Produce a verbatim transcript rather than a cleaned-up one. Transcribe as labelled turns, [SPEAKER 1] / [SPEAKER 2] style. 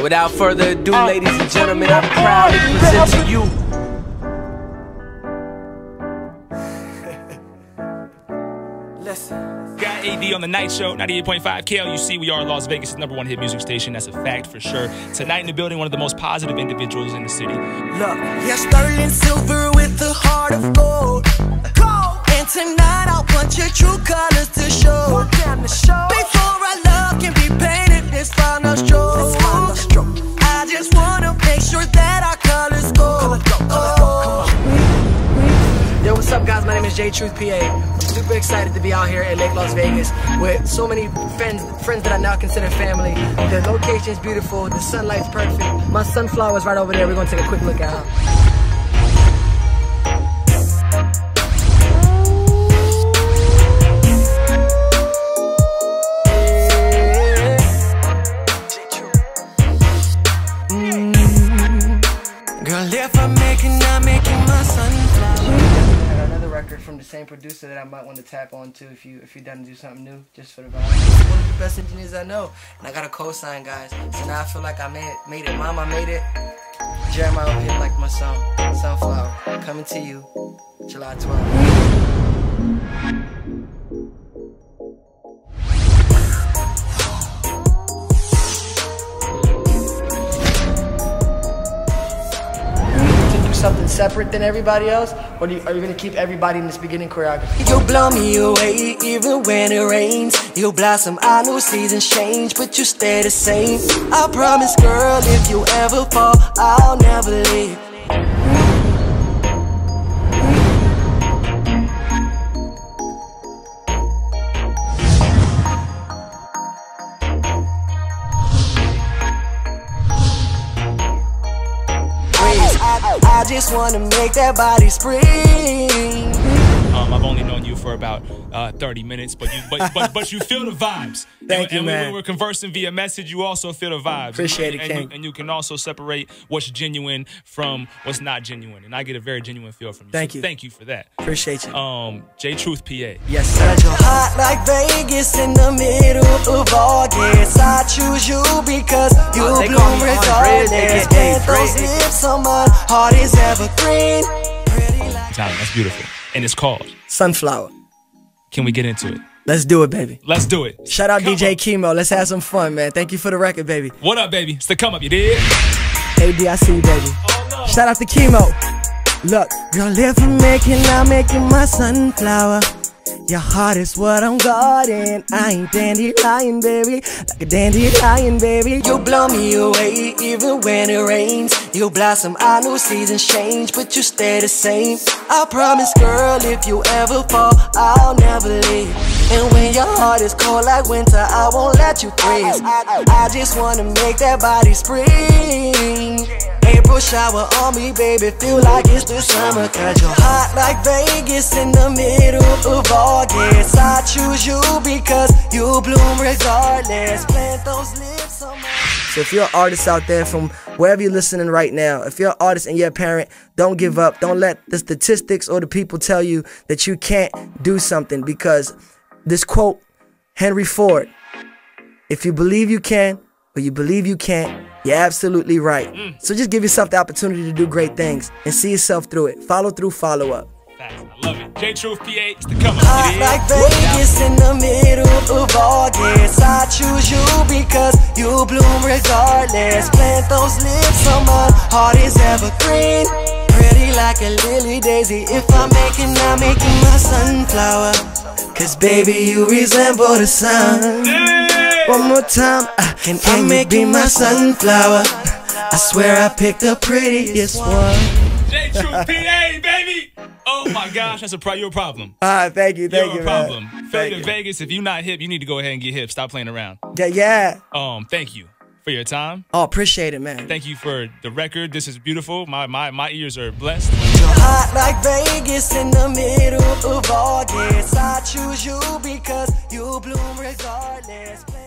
[SPEAKER 1] Without further ado, ladies and gentlemen, I'm proud to present to you
[SPEAKER 2] Listen. Got A D on the night show, ninety-eight point five K L U C. We are Las Vegas' number one hit music station. That's a fact for sure. Tonight in the building, one of the most positive individuals in the city.
[SPEAKER 3] Look, yeah, sterling silver with a heart of gold. Gold. And tonight I want your true colors to show. Before our love can be painted, this final stroke. I just wanna make sure that our colors go. Oh.
[SPEAKER 4] Yo, what's up, guys? My name is J Truth P A. I'm super excited to be out here in Lake Las Vegas with so many friends, friends that I now consider family. The location's beautiful, the sunlight's perfect. My sunflower's right over there. We're gonna take a quick look at her.
[SPEAKER 3] Girl, if I make it, I'm making my sunflower.
[SPEAKER 4] I got another record from the same producer that I might want to tap on too if you if you're done to do something new, just for the vibe. He's one of the best engineers I know, and I got a co-sign, guys. So now I feel like I made it, made it. Mama made it. Jeremiah over here like my song, Sunflower, coming to you, July twelfth. Something separate than everybody else, or do you, are you gonna keep everybody in this beginning choreography?
[SPEAKER 3] You blow me away even when it rains. You blossom, I know seasons change, but you stay the same. I promise, girl, if you ever fall, I'll never leave. I just wanna make that body spring.
[SPEAKER 2] Um, I've only known you for about uh, thirty minutes, but you but, but but you feel the vibes.
[SPEAKER 4] Thank
[SPEAKER 2] and,
[SPEAKER 4] you,
[SPEAKER 2] and
[SPEAKER 4] man.
[SPEAKER 2] When we're conversing via message, you also feel the vibes.
[SPEAKER 4] Appreciate
[SPEAKER 2] and,
[SPEAKER 4] it,
[SPEAKER 2] and
[SPEAKER 4] King.
[SPEAKER 2] you, and you can also separate what's genuine from what's not genuine, and I get a very genuine feel from you.
[SPEAKER 4] Thank
[SPEAKER 2] so
[SPEAKER 4] you.
[SPEAKER 2] Thank you for that.
[SPEAKER 4] Appreciate you.
[SPEAKER 2] Um, J Truth P A.
[SPEAKER 4] Yes, sir.
[SPEAKER 3] You're hot like Vegas in the middle of August. I choose you because you
[SPEAKER 4] Oh, they
[SPEAKER 3] bloom
[SPEAKER 4] call me Andres,
[SPEAKER 3] regardless.
[SPEAKER 4] aka
[SPEAKER 3] And those
[SPEAKER 4] Dre.
[SPEAKER 3] lips on my heart is evergreen. Pretty like
[SPEAKER 2] Talent, that's beautiful, and it's called
[SPEAKER 4] Sunflower.
[SPEAKER 2] Can we get into it?
[SPEAKER 4] Let's do it, baby.
[SPEAKER 2] Let's do it.
[SPEAKER 4] Shout out
[SPEAKER 2] Come
[SPEAKER 4] D J
[SPEAKER 2] up.
[SPEAKER 4] Chemo. Let's have some fun, man. Thank you for the record, baby.
[SPEAKER 2] What up, baby? It's the come up, you did?
[SPEAKER 4] A D I C, baby. Shout out to Chemo. Look,
[SPEAKER 3] girl, if I'm making, I'm making my sunflower. Your heart is what I'm guarding. I ain't dandelion, baby, like a dandelion, baby. You blow me away even when it rains. You blossom, I know seasons change, but you stay the same. I promise, girl, if you ever fall, I'll never leave. And when your heart is cold like winter, I won't let you freeze. I, I just wanna make that body spring. April shower on me, baby, feel like it's the summer. Cause you're hot like Vegas in the middle of August. I choose you because you bloom regardless. Plant those lips on my...
[SPEAKER 4] so if you're an artist out there from wherever you're listening right now, if you're an artist and you're a parent, don't give up. Don't let the statistics or the people tell you that you can't do something, because this quote, Henry Ford, if you believe you can or you believe you can't, you're absolutely right. Mm. So just give yourself the opportunity to do great things and see yourself through it. Follow through, follow up.
[SPEAKER 2] Facts. I love it. J Truth P A, it's the come up.
[SPEAKER 3] Hot like Vegas in the middle of August. I choose you because you bloom regardless. Plant those lips on my heart is evergreen. Pretty like a lily daisy. If I'm making, I'm making my sunflower. Cause baby, you resemble the sun. One more time, uh, can I make you my sunflower? I swear I picked the prettiest one.
[SPEAKER 2] J Truth P A, baby! Oh my gosh, that's a pro your problem.
[SPEAKER 4] Ah, thank you, thank
[SPEAKER 2] You're
[SPEAKER 4] you,
[SPEAKER 2] a
[SPEAKER 4] man.
[SPEAKER 2] problem.
[SPEAKER 4] Thank
[SPEAKER 2] Failure
[SPEAKER 4] you.
[SPEAKER 2] Vegas, if you're not hip, you need to go ahead and get hip. Stop playing around.
[SPEAKER 4] Yeah, yeah.
[SPEAKER 2] Um, thank you for your time.
[SPEAKER 4] Oh, appreciate it, man.
[SPEAKER 2] Thank you for the record. This is beautiful. My my my ears are blessed.
[SPEAKER 3] You're hot like Vegas in the middle of August. I choose you because you bloom regardless.